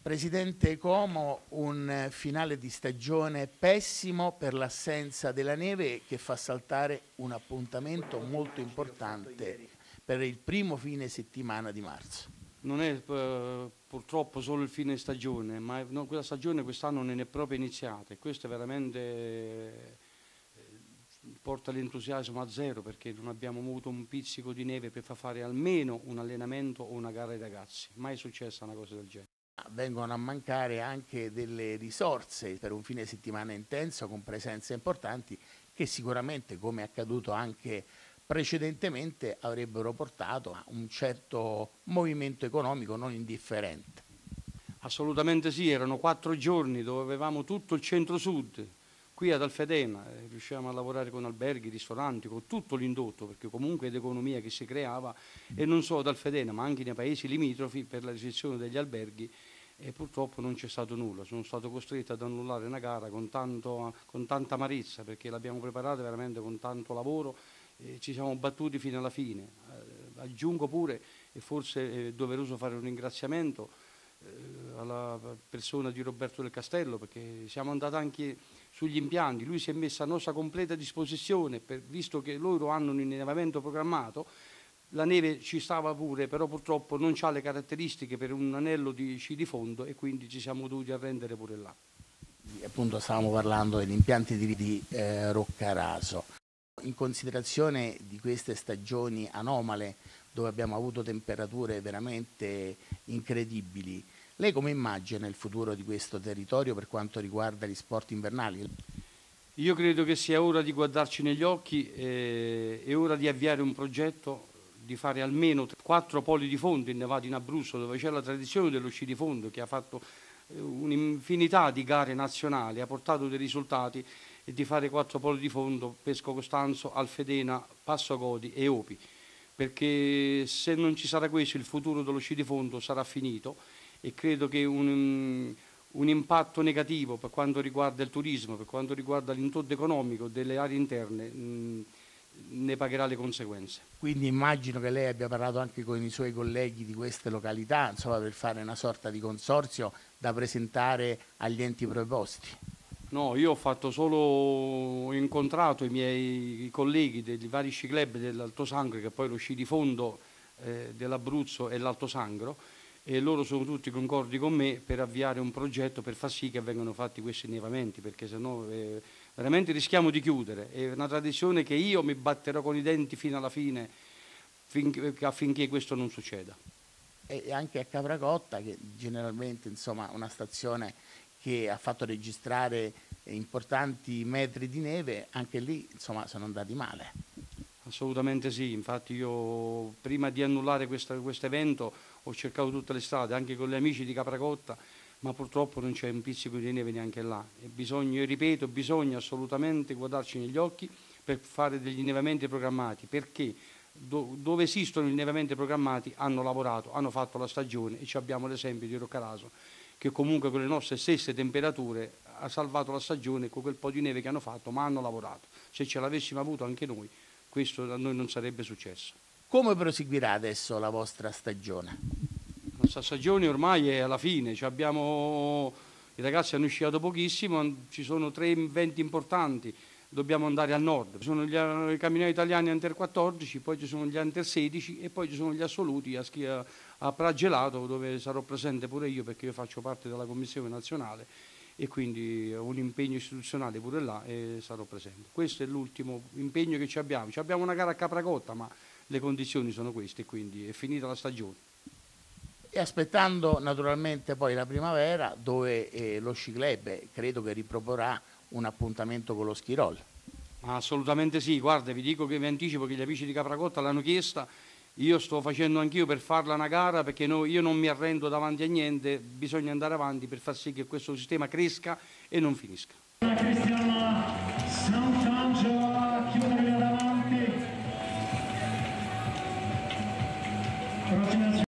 Presidente Como, un finale di stagione pessimo per l'assenza della neve che fa saltare un appuntamento molto importante per il primo fine settimana di marzo. Non è purtroppo solo il fine stagione, ma quella stagione quest'anno non è proprio iniziata e questo veramente porta l'entusiasmo a zero, perché non abbiamo avuto un pizzico di neve per far fare almeno un allenamento o una gara ai ragazzi. Mai è successa una cosa del genere. Vengono a mancare anche delle risorse per un fine settimana intenso con presenze importanti che sicuramente, come è accaduto anche precedentemente, avrebbero portato a un certo movimento economico non indifferente. Assolutamente sì, erano 4 giorni dove avevamo tutto il centro-sud, qui ad Alfedena, riuscivamo a lavorare con alberghi, ristoranti, con tutto l'indotto, perché comunque è l'economia che si creava, e non solo ad Alfedena, ma anche nei paesi limitrofi per la restrizione degli alberghi, e purtroppo non c'è stato nulla. Sono stato costretto ad annullare una gara con tanta amarezza, perché l'abbiamo preparata veramente con tanto lavoro e ci siamo battuti fino alla fine. Aggiungo pure, e forse è doveroso fare un ringraziamento alla persona di Roberto del Castello, perché siamo andati anche sugli impianti, lui si è messo a nostra completa disposizione, visto che loro hanno un innevamento programmato. La neve ci stava pure, però purtroppo non ha le caratteristiche per un anello di sci di fondo e quindi ci siamo dovuti arrendere pure là. Appunto stavamo parlando degli impianti di Roccaraso. In considerazione di queste stagioni anomale dove abbiamo avuto temperature veramente incredibili, lei come immagina il futuro di questo territorio per quanto riguarda gli sport invernali? Io credo che sia ora di guardarci negli occhi, è ora di avviare un progetto, di fare almeno 4 poli di fondo innevati in Abruzzo, dove c'è la tradizione dello sci di fondo che ha fatto un'infinità di gare nazionali, ha portato dei risultati, e di fare 4 poli di fondo: Pesco Costanzo, Alfedena, Passo Godi e Opi, perché se non ci sarà questo il futuro dello sci di fondo sarà finito, e credo che un impatto negativo per quanto riguarda il turismo, per quanto riguarda l'indotto economico delle aree interne, ne pagherà le conseguenze. Quindi immagino che lei abbia parlato anche con i suoi colleghi di queste località, insomma, per fare una sorta di consorzio da presentare agli enti preposti. No, io ho incontrato i miei colleghi dei vari sci club dell'Alto Sangro, che poi è lo sci di fondo dell'Abruzzo e l'Alto Sangro, e loro sono tutti concordi con me per avviare un progetto per far sì che vengano fatti questi innevamenti, perché sennò veramente rischiamo di chiudere. È una tradizione che io mi batterò con i denti fino alla fine affinché questo non succeda. E anche a Capracotta, che generalmente, insomma, una stazione che ha fatto registrare importanti metri di neve, anche lì, insomma, sono andati male. Assolutamente sì, infatti io prima di annullare questo evento ho cercato tutte le strade, anche con gli amici di Capracotta, ma purtroppo non c'è un pizzico di neve neanche là. E io ripeto, bisogna assolutamente guardarci negli occhi per fare degli innevamenti programmati, perché dove esistono gli innevamenti programmati hanno lavorato, hanno fatto la stagione, e abbiamo l'esempio di Roccaraso, che comunque con le nostre stesse temperature ha salvato la stagione con quel po' di neve che hanno fatto, ma hanno lavorato. Se ce l'avessimo avuto anche noi, questo a noi non sarebbe successo. Come proseguirà adesso la vostra stagione? La nostra stagione ormai è alla fine, i ragazzi hanno sciato pochissimo, ci sono 3 eventi importanti, dobbiamo andare al nord. Ci sono i camminati italiani Under 14, poi ci sono gli Under 16 e poi ci sono gli assoluti a Pragelato, dove sarò presente pure io, perché io faccio parte della commissione nazionale e quindi ho un impegno istituzionale pure là e sarò presente. Questo è l'ultimo impegno che abbiamo. Abbiamo una gara a Capracotta, ma le condizioni sono queste, quindi è finita la stagione. E aspettando naturalmente poi la primavera, dove lo Sci Club credo che riproporrà un appuntamento con lo ski roll. Assolutamente sì, guarda, vi dico che vi anticipo che gli amici di Capracotta l'hanno chiesta, io sto facendo anch'io per farla una gara, perché io non mi arrendo davanti a niente, bisogna andare avanti per far sì che questo sistema cresca e non finisca.